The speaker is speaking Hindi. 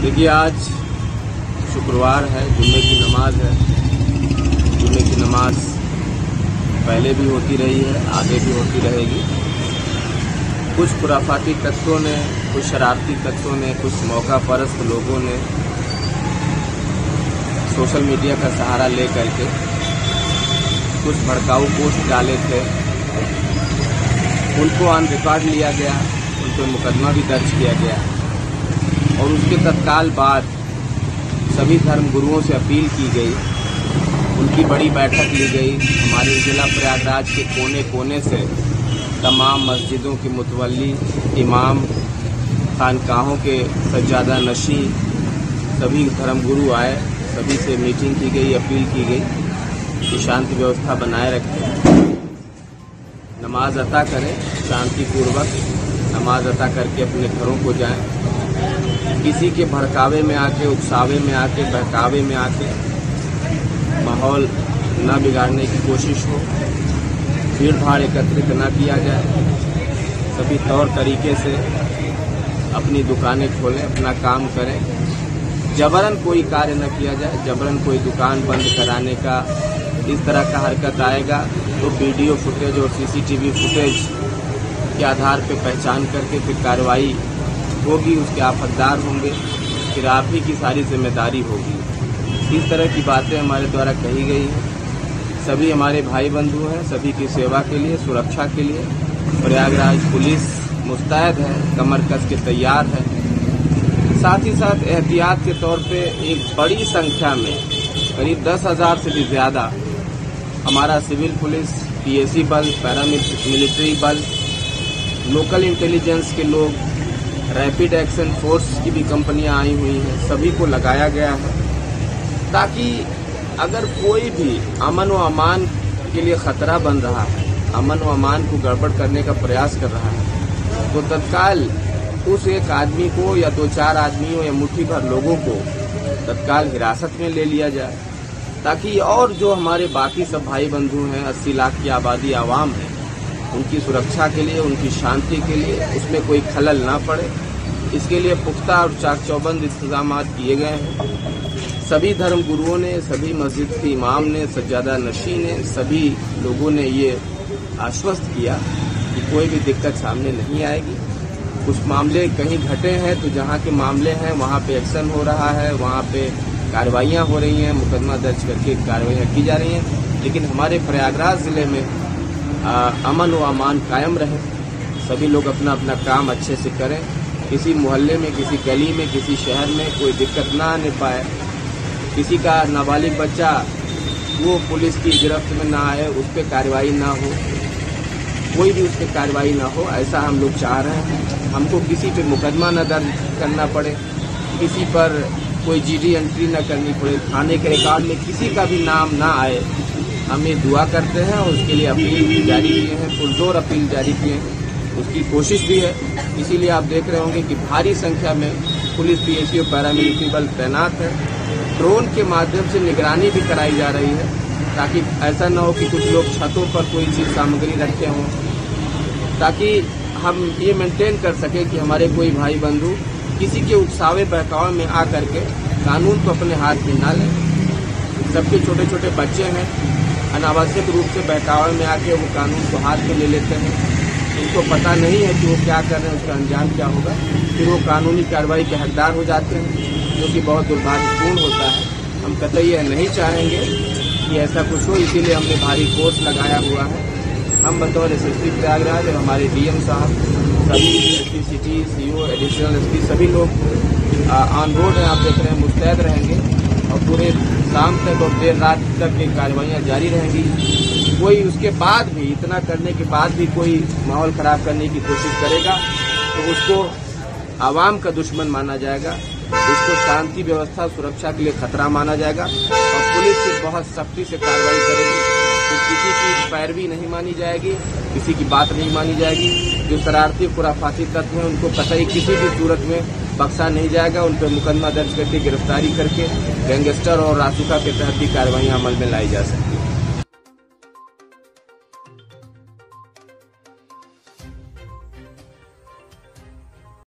देखिए, आज शुक्रवार है, जुम्मे की नमाज है। जुम्मे की नमाज पहले भी होती रही है, आगे भी होती रहेगी। कुछ खुराफाती तत्वों ने, कुछ शरारती तत्वों ने, कुछ मौका परस्त लोगों ने सोशल मीडिया का सहारा ले करके कुछ भड़काऊ पोस्ट डाले थे। उनको ऑन रिकॉर्ड लिया गया, उन पर मुकदमा भी दर्ज किया गया और उसके तत्काल बाद सभी धर्म गुरुओं से अपील की गई। उनकी बड़ी बैठक ली गई। हमारे जिला प्रयागराज के कोने कोने से तमाम मस्जिदों के मुतवल्ली, इमाम, खानकाहों के सज्जादा नशी, सभी धर्म गुरु आए। सभी से मीटिंग की गई, अपील की गई कि शांति व्यवस्था बनाए रखें, नमाज अता करें, शांतिपूर्वक नमाज अता करके अपने घरों को जाएं। किसी के भड़कावे में आके, उकसावे में आके, बहकावे में आके माहौल न बिगाड़ने की कोशिश हो, भीड़ भाड़ एकत्रित न किया जाए। सभी तौर तरीके से अपनी दुकानें खोलें, अपना काम करें। जबरन कोई कार्य न किया जाए। जबरन कोई दुकान बंद कराने का इस तरह का हरकत आएगा तो वीडियो फुटेज और सीसीटीवी फुटेज के आधार पर पहचान करके फिर कार्रवाई होगी, उसके आप हकदार होंगे, फिर आप ही की सारी जिम्मेदारी होगी। इस तरह की बातें हमारे द्वारा कही गई हैं। सभी हमारे भाई बंधु हैं, सभी की सेवा के लिए, सुरक्षा के लिए प्रयागराज पुलिस मुस्तैद है, कमर कस के तैयार है। साथ ही साथ एहतियात के तौर पे एक बड़ी संख्या में, करीब 10,000 से भी ज़्यादा हमारा सिविल पुलिस, पीएसी बल, पैरामिलिट्री बल, लोकल इंटेलिजेंस के लोग, रैपिड एक्शन फोर्स की भी कंपनियां आई हुई हैं, सभी को लगाया गया है ताकि अगर कोई भी अमन व अमान के लिए खतरा बन रहा है, अमन व अमान को गड़बड़ करने का प्रयास कर रहा है, तो तत्काल उस एक आदमी को या 2-4 आदमियों या मुट्ठी भर लोगों को तत्काल हिरासत में ले लिया जाए, ताकि और जो हमारे बाकी सब भाई बंधु हैं, 80 लाख की आबादी आवाम है, उनकी सुरक्षा के लिए, उनकी शांति के लिए उसमें कोई खलल ना पड़े, इसके लिए पुख्ता और चाक चौबंद इंतजाम किए गए हैं। सभी धर्म गुरुओं ने, सभी मस्जिद के इमाम ने, सज्जादा नशी ने, सभी लोगों ने ये आश्वस्त किया कि कोई भी दिक्कत सामने नहीं आएगी। कुछ मामले कहीं घटे हैं तो जहाँ के मामले हैं वहाँ पे एक्शन हो रहा है, वहाँ पे कार्रवाइयाँ हो रही हैं, मुकदमा दर्ज करके कार्रवाइयाँ की जा रही हैं। लेकिन हमारे प्रयागराज जिले में अमन व अमान कायम रहे। सभी लोग अपना अपना काम अच्छे से करें। किसी मोहल्ले में, किसी गली में, किसी शहर में कोई दिक्कत ना आने पाए। किसी का नाबालिग बच्चा वो पुलिस की गिरफ्त में ना आए, उस पर कार्रवाई ना हो, कोई भी उस पर कार्रवाई ना हो, ऐसा हम लोग चाह रहे हैं। हमको किसी पे मुकदमा न दर्ज करना पड़े, किसी पर कोई जीडी एंट्री न करनी पड़े, थाने के रिकॉर्ड में किसी का भी नाम ना आए। हम ये दुआ करते हैं और उसके लिए अपील भी जारी किए हैं, पुरजोर अपील जारी किए हैं, उसकी कोशिश भी है। इसीलिए आप देख रहे होंगे कि भारी संख्या में पुलिस, पीएसी और पैरामिलिट्री बल तैनात है। ड्रोन के माध्यम से निगरानी भी कराई जा रही है ताकि ऐसा न हो कि कुछ लोग छतों पर कोई चीज़ सामग्री रखे हों, ताकि हम ये मेंटेन कर सकें कि हमारे कोई भाई बंधु किसी के उकसावे बहकावे में आ करके कानून को अपने हाथ में ना लें। सबके छोटे छोटे बच्चे हैं, अनावश्यक रूप से बहकावे में आके वो कानून को हाथ में ले लेते हैं। उनको पता नहीं है कि वो क्या कर रहे हैं, उसका अंजाम क्या होगा, फिर वो कानूनी कार्रवाई के हकदार हो जाते हैं, जो कि बहुत दुर्भाग्यपूर्ण होता है। हम कतई यह नहीं चाहेंगे कि ऐसा कुछ हो, इसीलिए हमने भारी फोर्स लगाया हुआ है। हम बतौर एसएसपी प्रयागराज और हमारे डीएम साहब, सभी SP city, CO, additional SP, सभी लोग ऑन रोड हैं। आप देख रहे हैं, मुस्तैद रहेंगे और पूरे शाम तक और देर रात तक ये कार्रवाइयाँ जारी रहेंगी। कोई उसके बाद भी, इतना करने के बाद भी कोई माहौल खराब करने की कोशिश करेगा तो उसको आवाम का दुश्मन माना जाएगा, उसको शांति व्यवस्था, सुरक्षा के लिए खतरा माना जाएगा और पुलिस से बहुत सख्ती से कार्रवाई करेगी। तो किसी की पैरवी नहीं मानी जाएगी, किसी की बात नहीं मानी जाएगी। जो शरारती खुराफाती तत्व हैं उनको कतई किसी भी सूरत में बख्शा नहीं जाएगा। उन पर मुकदमा दर्ज करके गिरफ्तारी करके गैंगस्टर और रासुका के तहत भी कार्रवाई अमल में लाई जा सकती है।